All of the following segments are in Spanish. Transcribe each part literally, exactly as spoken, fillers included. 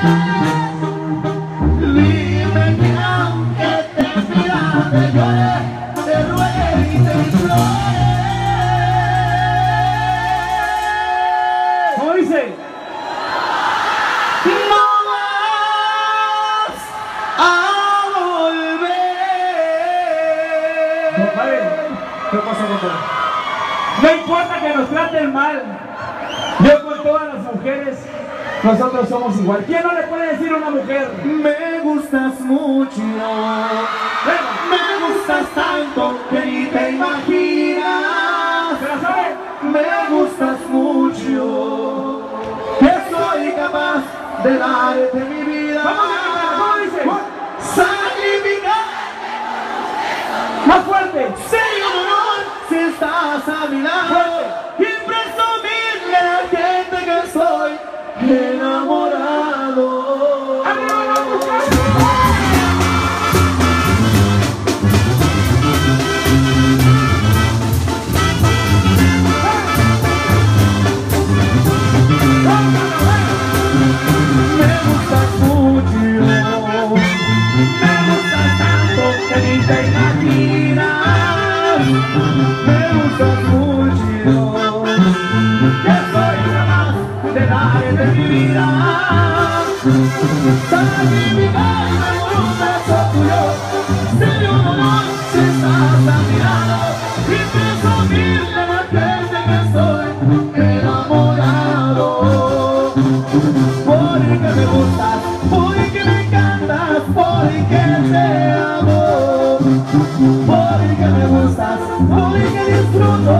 Dime que aunque te pida, te llore, te ruegue y te implore. ¿Cómo dice? No vas a volver. Compadre, ¿qué pasa, compadre? No importa que nos traten mal. Yo con todas las mujeres, nosotros somos igual. ¿Quién no le puede decir a una mujer? Me gustas mucho, me gustas tanto que ni te imaginas. ¿Se la sabe? Me gustas mucho, que soy capaz de darte mi vida. ¿Cómo dice? ¿Cómo dice? Sacrificar. Más fuerte. Sería un honor si estás a mi lado y presumirle a la gente que soy enamorado. Me gustas mucho, me gustas tanto que ni te imaginas. Me gustas mucho, que soy capaz de darte mi vida. Sacrificarme por un beso tuyo, sería un honor si estás a mi lado y presumirle a la gente que soy enamorado. Porque me gustas, porque me encantas, porque te amo. Porque me gustas, porque disfruto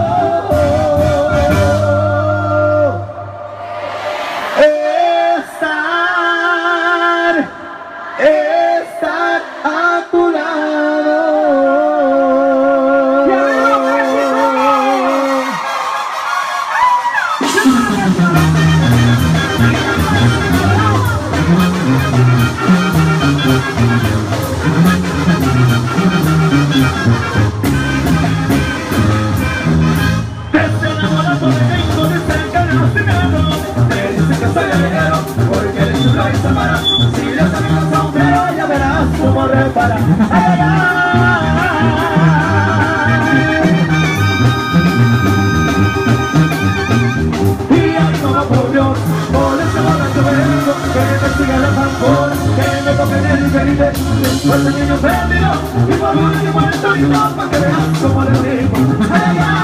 estar, estar a tu lado. Si los amigos son feos, ya verás cómo repara. Ay, ay, ay. Y ay, no por Dios, por ese borracho vengo, que me siga el tambor, que me toquen el diferente, después el niño perdido, y por último el torito, pa' que veas cómo le digo. Ay, ay, ay.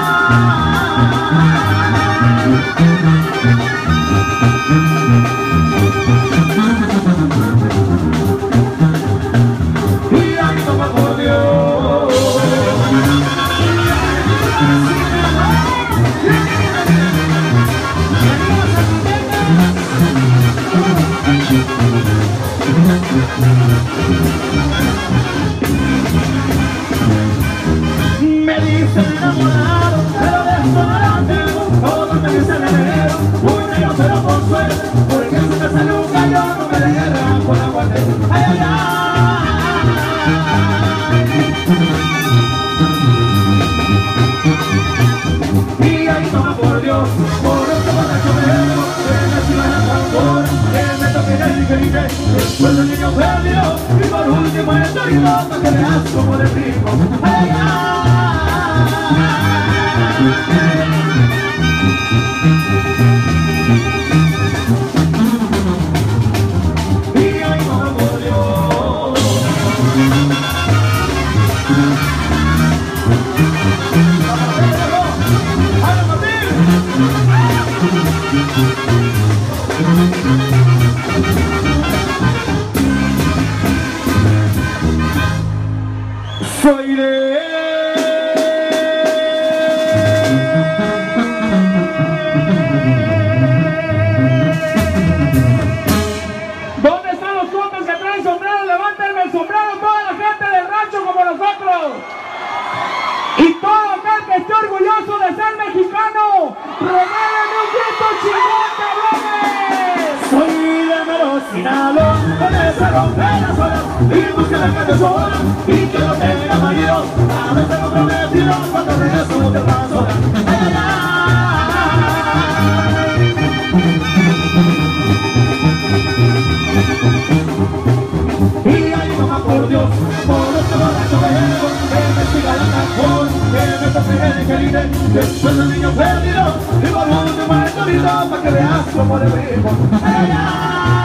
Me dicen enamorado, pero de eso no la tengo. Todos me dicen enero, un negro pero con suerte, porque si me sale un gallo no me dejan con la muerte. Ay, ay, ay. Y ahí toma por Dios, por eso borracho vengo, que me sigan el tambor, que me toquen el diferente, después el niño perdió, y por último el torito, pa' que veas como le digo. Ay, ay, ay. Y ahí toma por Dios. Soy de ¿Dónde están los compas que traen sombrero? Levántenme el sombrero, toda la gente del rancho como nosotros. Y todo aquel que esté orgulloso de ser mexicano, regálenme un grito chingón, cabrones. Soy de Mero Sinaloa, donde se rompen las olas y busca la calle sola y que no tenga marido. A veces no prometido cuando regreso no te paso. Ay, ay, ay. Dios, por este borracho viejo, que me siga la tambor, que me toque el que grite, que soy un niño perdido, y por último el torito, para que veas cómo le vivo. ¡Ay, ay, ay!